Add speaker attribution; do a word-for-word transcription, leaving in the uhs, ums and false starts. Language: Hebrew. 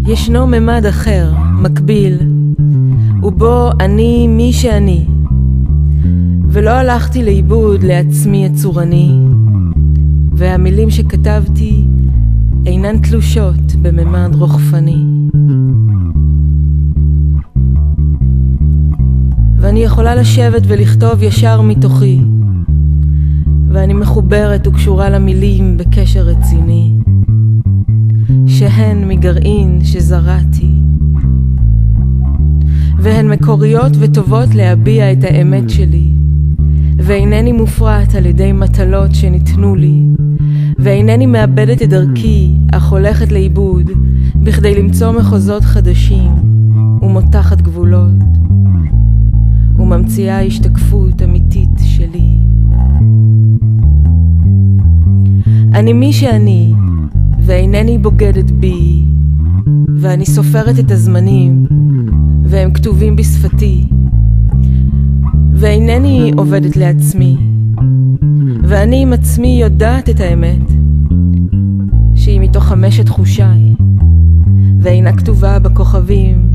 Speaker 1: ישנו ממד אחר, מקביל, ובו אני מי שאני, ולא הלכתי לאיבוד לעצמי הצורני, והמילים שכתבתי אינן תלושות בממד רוחפני. ואני יכולה לשבת ולכתוב ישר מתוכי, ואני מחוברת וקשורה למילים בקשר רציני, שהן מגרעין שזרעתי, והן מקוריות וטובות להביע את האמת שלי, ואינני מופרעת על ידי מטלות שניתנו לי, ואינני מאבדת את דרכי אך הולכת לאיבוד בכדי למצוא מחוזות חדשים ומותחת גבולות וממציאה השתקפות אמיתית שלי. אני מי שאני ואינני בוגדת בי, ואני סופרת את הזמנים והם כתובים בשפתי, ואינני עובדת לעצמי, ואני עם עצמי יודעת את האמת שהיא מתוך חמשת חושיי ואינה כתובה בכוכבים